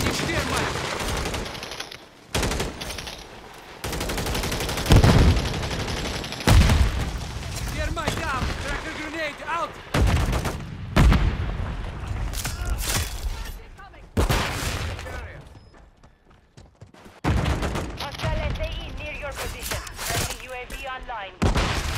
Thermite down! Tracker grenade out! Hostile SAE near your position. Friendly UAV online.